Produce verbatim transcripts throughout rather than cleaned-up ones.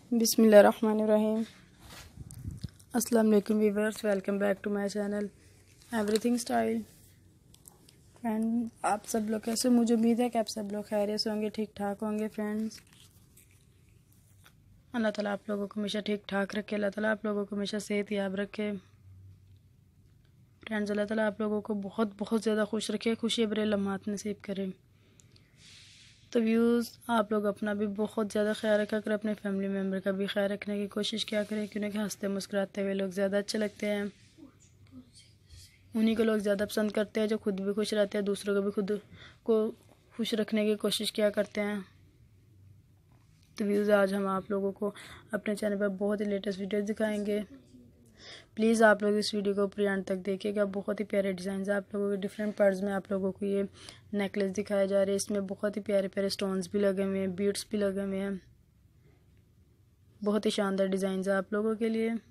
बिस्मिल्लाहिर्रहमानिर्रहीम। अस्सलाम वालेकुम viewers, welcome back to my channel everything style. Friend, आप सब लोग कैसे? मुझे उम्मीद है कि आप सब लोग खैरियत से होंगे, ठीक ठाक होंगे। फ्रेंड्स, अल्लाह ताला आप लोगों को हमेशा ठीक ठाक रखे, अल्लाह ताला आप लोगों को हमेशा सेहत याब रखे। फ्रेंड्स, अल्लाह ताला आप लोगों को बहुत बहुत ज़्यादा खुश रखे, खुशी भरे लम्हात नसीब करे। तो व्यूज़, आप लोग अपना भी बहुत ज़्यादा ख्याल रखा करें, अपने फैमिली मेम्बर का भी ख्याल रखने की कोशिश किया करें, क्योंकि हंसते मुस्कुराते हुए लोग ज़्यादा अच्छे लगते हैं। उन्हीं को लोग ज़्यादा पसंद करते हैं जो खुद भी खुश रहते हैं, दूसरों को भी खुद को खुश रखने की कोशिश किया करते हैं। तो व्यूज़, आज हम आप लोगों को अपने चैनल पर बहुत ही लेटेस्ट वीडियो दिखाएंगे। प्लीज़ आप लोग इस वीडियो को पूरे अंत तक देखिएगा। बहुत ही प्यारे डिज़ाइन है आप लोगों के, डिफरेंट पार्ट्स में आप लोगों को ये नेकलेस दिखाया जा रहा है। इसमें बहुत ही प्यारे प्यारे स्टोन्स भी लगे हुए हैं, बीड्स भी लगे हुए हैं। बहुत ही शानदार डिज़ाइन है आप लोगों के लिए।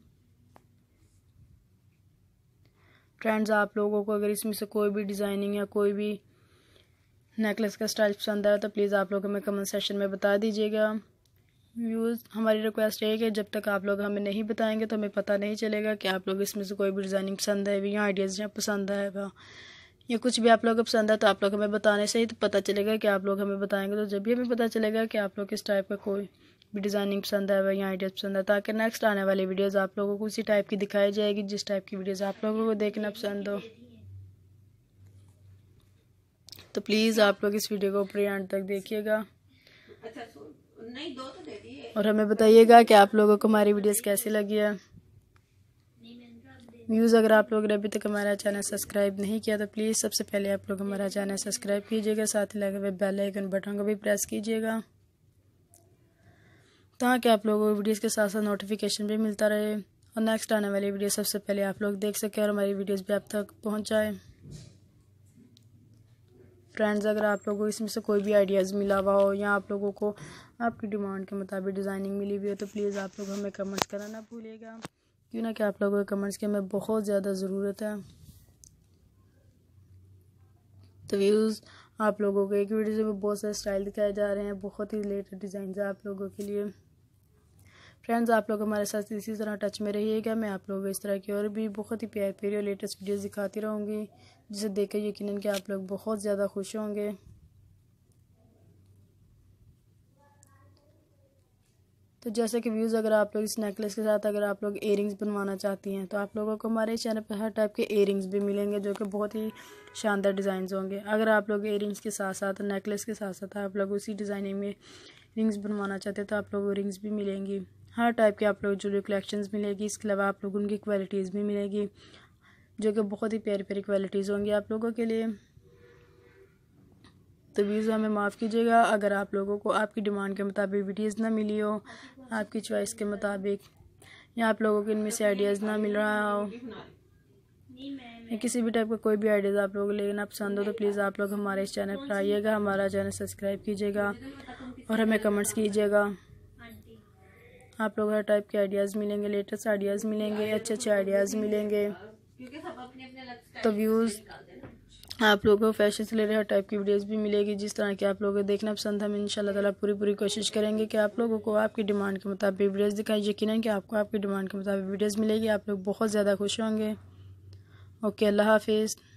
फ्रेंड्स, आप लोगों को अगर इसमें से कोई भी डिज़ाइनिंग या कोई भी नेकलेस का स्टाइल पसंद आया तो प्लीज़ आप लोग हमें कमेंट सेक्शन में बता दीजिएगा। व्यूज़, हमारी रिक्वेस्ट है कि जब तक आप लोग हमें नहीं बताएंगे तो हमें पता नहीं चलेगा कि आप लोग इसमें से कोई भी डिज़ाइनिंग पसंद है या आइडियाज़ या पसंद आएगा या कुछ भी आप लोगों को पसंद है, तो आप लोग हमें बताने से ही तो पता चलेगा कि आप लोग हमें बताएंगे। तो जब भी हमें पता चलेगा कि आप लोग किस टाइप का कोई भी डिज़ाइनिंग पसंद है या आइडियाज़ पसंद है, ताकि नेक्स्ट आने वाली वीडियोज़ आप लोगों को उसी टाइप की दिखाई जाएगी जिस टाइप की वीडियोज़ आप लोगों को देखना पसंद हो। तो प्लीज़ आप लोग इस वीडियो को पूरे अंत तक देखिएगा और हमें बताइएगा कि आप लोगों को हमारी वीडियोस कैसी लगी है। व्यूज़, अगर आप लोगों ने अभी तक हमारा चैनल सब्सक्राइब नहीं किया तो प्लीज़ सबसे पहले आप लोग हमारा चैनल सब्सक्राइब कीजिएगा, साथ ही लगे हुए बेल आइकन बटन को भी प्रेस कीजिएगा ताकि आप लोगों को वीडियोस के साथ साथ नोटिफिकेशन भी मिलता रहे और नेक्स्ट आने वाली वीडियो सबसे पहले आप लोग देख सकें और हमारी वीडियोस भी आप तक पहुँच जाए। फ्रेंड्स, अगर आप लोगों को इसमें से कोई भी आइडियाज़ मिला हुआ हो या आप लोगों को आपकी डिमांड के मुताबिक डिज़ाइनिंग मिली हुई हो तो प्लीज़ आप लोग हमें कमेंट्स करना ना भूलिएगा, क्यों ना कि आप लोगों के कमेंट्स की हमें बहुत ज़्यादा ज़रूरत है। तो व्यूज़, आप लोगों को एक वीडियो में बहुत सारे स्टाइल दिखाए जा रहे हैं, बहुत ही लेटेस्ट डिज़ाइन है आप लोगों के लिए। फ्रेंड्स, आप लोग हमारे साथ इसी तरह टच में रहिएगा। मैं आप लोगों को इस तरह की और भी बहुत ही प्यारी प्यारी और लेटेस्ट वीडियोस दिखाती रहूँगी, जिसे देखकर यकीनन कि आप लोग बहुत ज़्यादा खुश होंगे। तो जैसे कि व्यूज़, अगर आप लोग इस नेकलेस के साथ अगर आप लोग इयरिंग्स बनवाना चाहती हैं तो आप लोगों को हमारे चैनल पर हर टाइप के इयरिंग्स भी मिलेंगे जो कि बहुत ही शानदार डिज़ाइन होंगे। अगर आप लोग इयरिंग्स के साथ साथ नेकलेस के साथ साथ आप लोग उसी डिज़ाइनिंग में रिंग्स बनवाना चाहते हैं तो आप लोगों को रिंग्स भी मिलेंगी। हर टाइप के आप लोग ज्वेलरी कलेक्शंस मिलेगी। इसके अलावा आप लोगों उनकी क्वालिटीज़ भी मिलेगी जो कि बहुत ही प्यारी प्यारी क्वालिटीज़ होंगी आप लोगों के लिए। तो व्यूज़, हमें माफ़ कीजिएगा अगर आप लोगों को आपकी डिमांड के मुताबिक वीडियोज़ ना मिली हो, आपकी चॉइस के मुताबिक, या आप लोगों को इनमें से आइडियाज़ ना मिल रहा हो या किसी भी टाइप का कोई भी आइडियाज़ आप लोगों को लेना पसंद हो तो प्लीज़ आप लोग हमारे इस चैनल पर आइएगा, हमारा चैनल सब्सक्राइब कीजिएगा और हमें कमेंट्स कीजिएगा। आप लोग हर टाइप के आइडियाज़ मिलेंगे, लेटेस्ट आइडियाज़ मिलेंगे, अच्छे अच्छे आइडियाज़ मिलेंगे। तो व्यूज़, आप लोगों को फैशन से रिलेटेड हर टाइप की वीडियोस भी मिलेगी जिस तरह की आप लोगों को देखना पसंद है। हम इंशाल्लाह ताला पूरी पूरी कोशिश करेंगे कि आप लोगों को आपकी डिमांड के मुताबिक वीडियोस दिखाएं। यकीनन कि आपको आपकी डिमांड के मुताबिक वीडियोस मिलेगी, आप लोग बहुत ज़्यादा खुश होंगे। ओके, अल्लाह हाफिज़।